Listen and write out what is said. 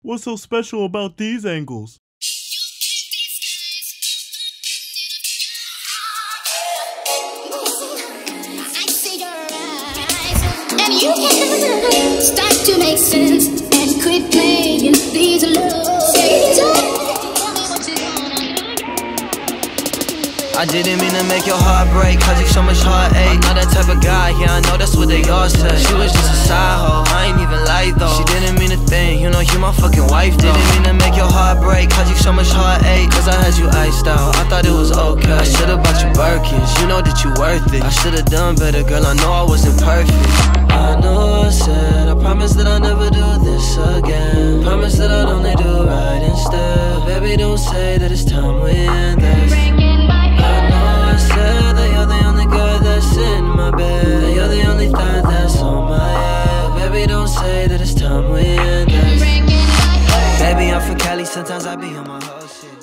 What's so special about these angles? And you can start to make sense and quit playing these love. I didn't mean to make your heart break, cause you so much heartache. I'm not that type of guy, yeah, I know that's what they all say. She was just a side hoe, I ain't even like though. She didn't mean a thing, you know you my fucking wife though. Didn't mean to make your heart break, cause you so much heartache. Cause I had you iced out, I thought it was okay. I should've bought you Birkins, you know that you worth it. I should've done better, girl, I know I wasn't perfect. I know I said, I promise that I'll never do this again. Promise that I'll only do right instead. But baby, don't say that it's time we end this. That you're the only girl that's in my bed, that you're the only thought that's on my head. Baby, don't say that it's time we end this. Baby, I'm from Cali, sometimes I be on my whole shit.